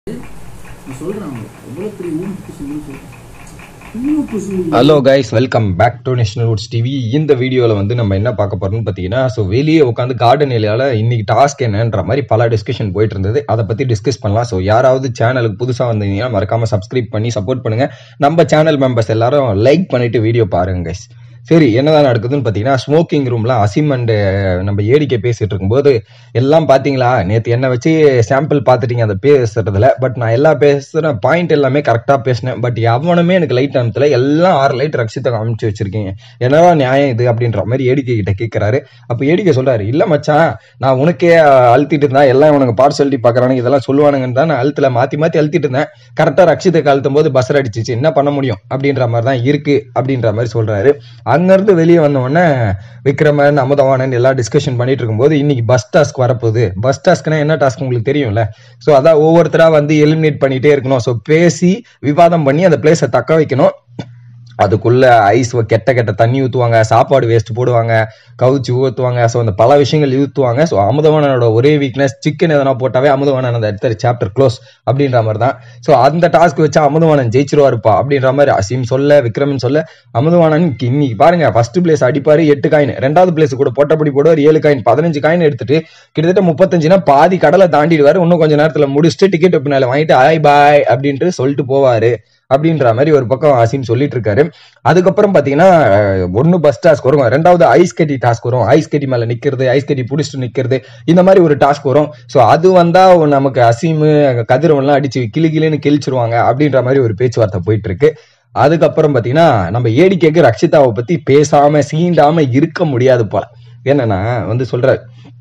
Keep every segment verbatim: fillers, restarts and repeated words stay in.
Hello guys, welcome back to national roots TV. இந்த video வந்து நம்ம என்ன பார்க்க போறோம்னு பார்த்தீங்கன்னா, ஸோ வெளியே உட்காந்து கார்டன் ஏரியாவில் இன்னைக்கு டாஸ்க் என்னன்ற மாதிரி பல டிஸ்கஷன் போயிட்டு இருந்தது. அதை பற்றி டிஸ்கஸ் பண்ணலாம். ஸோ யாராவது சேனலுக்கு புதுசாக வந்தீங்கன்னா மறக்காம சப்ஸ்கிரைப் பண்ணி சப்போர்ட் பண்ணுங்க. நம்ம சேனல் மெம்பர்ஸ் எல்லாரும் லைக் பண்ணிட்டு வீடியோ பாருங்க கைஸ். சரி, என்னதான் நடக்குதுன்னு பார்த்தீங்கன்னா, ஸ்மோக்கிங் ரூம்ல அசிம் அண்ட் நம்ம ஏடிக்கே பேசிட்டு இருக்கும்போது எல்லாம் பார்த்தீங்களா, நேற்று என்ன வச்சு சாம்பிள் பார்த்துட்டீங்க அந்த பேசுறதுல. பட் நான் எல்லா பேசுற பாயிண்ட் எல்லாமே கரெக்டாக பேசினேன். பட் எவனுமே எனக்கு லைட் அனுப்பல. எல்லாம் ஆறு லைட் ரக்ஷிதா அனுப்பிச்சு வச்சிருக்கீங்க, என்னவா நியாயம் இது அப்படின்ற மாதிரி ஏடிக்கே கிட்ட கேட்கிறாரு. அப்போ ஏடிக்கே சொல்றாரு, இல்ல மச்சான், நான் உனக்கே அழுத்திட்டு இருந்தா எல்லாம் உனக்கு பார்சல்ட்டி பார்க்கறானுங்க, இதெல்லாம் சொல்லுவானுங்கன்னு தான் நான் அழுத்தல மாத்தி மாத்தி அழுத்திட்டு இருந்தேன். கரெக்டா ரக்ஷிதாக்கு அழுத்தும் போது பஸ்ஸர் அடிச்சிச்சு, என்ன பண்ண முடியும் அப்படின்ற மாதிரி தான் இருக்கு அப்படின்ற மாதிரி சொல்றாரு. அங்கிருந்து வெளியே வந்த உடனே விக்ரமன் அமுதவாணன் எல்லாம் டிஸ்கஷன் பண்ணிட்டு இருக்கும்போது இன்னைக்கு பஸ் டாஸ்க் வரப்போகுது. பஸ் டாஸ்க்னா என்ன டாஸ்க் உங்களுக்கு தெரியும்ல. ஸோ அதான் ஒவ்வொருத்தரா வந்து எலிமினேட் பண்ணிட்டே இருக்கணும். ஸோ பேசி விவாதம் பண்ணி அந்த பிளேஸை தக்க வைக்கணும். அதுக்குள்ள ஐஸ் கெட்ட கெட்ட தண்ணி ஊற்றுவாங்க, சாப்பாடு வேஸ்ட் போடுவாங்க, கவுச்சி ஊற்றுவாங்க. ஸோ அந்த பல விஷயங்கள் ஊற்றுவாங்க. ஸோ அமுதவானனோட ஒரே வீக்னஸ் சிக்கன் எதனா போட்டாவே அமுதவானன் அந்த இடத்துல சாப்டர் க்ளோஸ் அப்படின்ற மாதிரி தான். ஸோ அந்த டாஸ்க் வச்சா அமுதவானன் ஜெயிச்சிருவாருப்பா அப்படின்ற மாதிரி அசீம் சொல்ல, விக்ரமன் சொல்ல, அமுதவானன் இன்னைக்கு பாருங்க ஃபர்ஸ்ட் பிளேஸ் அடிப்பாரு எட்டு காயின், ரெண்டாவது பிளேஸ் கூட போட்டபடி போடுவார் ஏழு காயின், பதினஞ்சு காயின் எடுத்துட்டு கிட்டத்தட்ட முப்பத்தஞ்சுனா பாதி கடலை தாண்டிடுவாரு. இன்னும் கொஞ்சம் நேரத்தில் முடிச்சுட்டு டிக்கெட் பின்னால வாங்கிட்டு ஆய் பாய் அப்படின்ட்டு சொல்லிட்டு போவாரு அப்படின்ற மாதிரி ஒரு பக்கம் அசீம் சொல்லிட்டு இருக்காரு. அதுக்கப்புறம் பாத்தீங்கன்னா ஒன்னு பஸ் டாஸ்க் வரும், ரெண்டாவது ஐஸ் கட்டி டாஸ்க் வரும். ஐஸ் கட்டி மேல நிக்கிறது, ஐஸ் கட்டி புடிச்சிட்டு நிக்கிறது, இந்த மாதிரி ஒரு டாஸ்க் வரும். ஸோ அது வந்தா நமக்கு அசீம் கதிரவன்லாம் அடிச்சு கிளி கிளின்னு கிழிச்சிருவாங்க அப்படின்ற மாதிரி ஒரு பேச்சுவார்த்தை போயிட்டு இருக்கு. அதுக்கப்புறம் பாத்தீங்கன்னா நம்ம ஏடிக்கேக்கு ரக்ஷிதாவை பத்தி பேசாம சீண்டாம இருக்க முடியாது போல. என்னன்னா வந்து சொல்ற,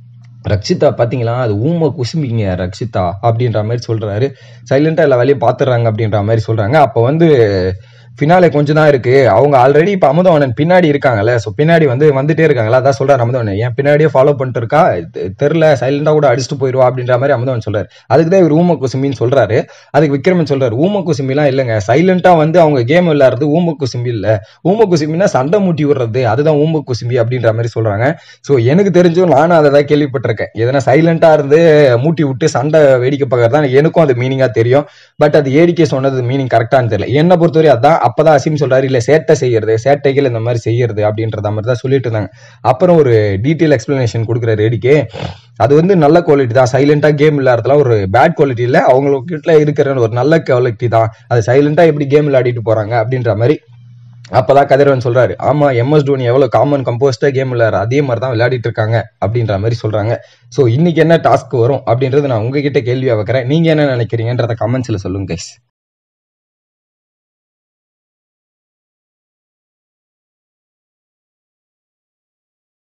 ரக்ஷிதா பாத்தீங்களா அது ஊம குசும்பிங்க ரக்ஷிதா அப்படின்ற மாதிரி சொல்றாரு. சைலண்டா எல்லா வேலையும் பாத்துறாங்க அப்படின்ற மாதிரி சொல்றாங்க. அப்ப வந்து பின்னாலே கொஞ்சம் தான் இருக்கு. அவங்க ஆல்ரெடி இப்ப அமுதவாணன் பின்னாடி இருக்காங்கல்ல. ஸோ பின்னாடி வந்து வந்துட்டே இருக்காங்களா, அதான் சொல்றாரு அமுதவாணன், என் பின்னாடியே ஃபாலோ பண்ணிட்டு இருக்கா, தெரியல சைலண்டா கூட அடிச்சுட்டு போயிடுவா அப்படின்ற மாதிரி அமுதவாணன் சொல்றாரு. அதுக்குதான் இவர் ஊம குசும்பின்னு சொல்றாரு. அதுக்கு விக்ரமன் சொல்றாரு, ஊம குசும்பிலாம் இல்லைங்க, சைலண்டா வந்து அவங்க கேம் விளையாடுறது ஊம குசும்பி இல்ல, ஊம குசும்பின்னா சண்டை மூட்டி விடுறது, அதுதான் ஊம குசும்பி அப்படின்ற மாதிரி சொல்றாங்க. ஸோ எனக்கு தெரிஞ்சும் நானும் அதை தான் கேள்விப்பட்டிருக்கேன். எதனா சைலண்டா இருந்து மூட்டி விட்டு சண்டை வேடிக்கை பார்க்கறதான் எனக்கும் அது மீனிங்கா தெரியும். பட் அது ஏடிக்கே சொன்னது மீனிங் கரெக்டானு தெரியல. என்ன பொறுத்தவரை அதான். அப்பதான் அசீம் சொல்றாரு, இல்ல சேட்டை செய்யறது, சேட்டைகள் இந்த மாதிரி செய்யறது அப்படின்றத மாதிரி தான் சொல்லிட்டு இருந்தாங்க. அப்புறம் ஒரு டீட்டெயில் எக்ஸ்பிளனேஷன் கொடுக்குறாரு ஏடிக்கே. அது வந்து நல்ல குவாலிட்டி தான், சைலண்டா கேம் விளையாடுறதுலாம் ஒரு பேட் குவாலிட்டி இல்ல, அவங்ககிட்ட இருக்கிற ஒரு நல்ல குவாலிட்டி தான். அது சைலண்டா எப்படி கேம் விளையாடிட்டு போறாங்க அப்படின்ற மாதிரி. அப்பதான் கதிரவன் சொல்றாரு, ஆமா எம்எஸ் தோனி எவ்வளவு காமன் கம்போஸ்டா கேம் விளையாடுற அதே மாதிரி தான் விளையாடிட்டு இருக்காங்க அப்படின்ற மாதிரி சொல்றாங்க. சோ இன்னைக்கு என்ன டாஸ்க் வரும் அப்படின்றது நான் உங்ககிட்ட கேள்வியா வைக்கிறேன். நீங்க என்ன நினைக்கிறீங்கன்றத கமெண்ட்ஸ்ல சொல்லுங்க கைஸ்.